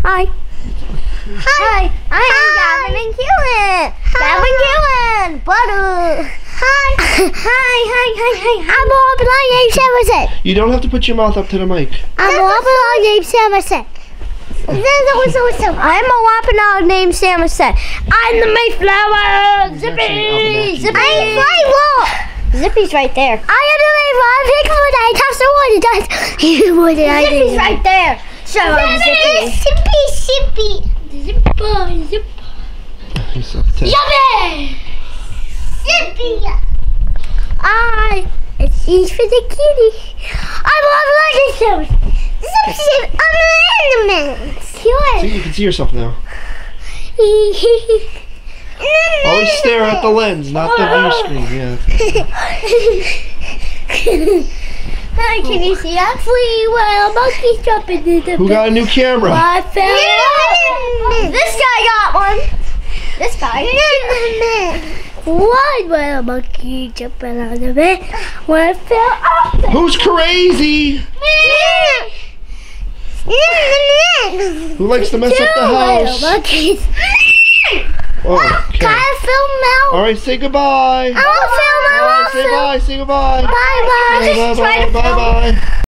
Hi. Hi. I am Gavin and Keelan. Gavin Keelan. Butter. Hi. Hi. I'm Robin named Samerson. You don't have to put your mouth up to the mic. I'm Robin named Samerson. I'm a Wampanoag named Samerson. I'm the Mayflower. Zippy. I'm Flylock. Zippy's right there. I am the Mayflower. Pickford. I toss the water. Zippy's right there. So Zippy. Zipper. He's so tough. Yummy. Zippy. It's easy for the kitty. I'm Wampanoag Samerson. Zip, I'm an animal. See, you can see yourself now. Always stare at the lens, not the view screen. Yeah. Hi, can you see us? Well, monkey's jumping in the Who got a new camera? This guy got one. This guy. One little monkey jumping on the bed. When I fell off. Who's crazy? Who likes to mess up the house? Monkeys. Oh, Can I film now? all right, say goodbye. I want to film. All right, say bye. Say goodbye. Bye. Bye.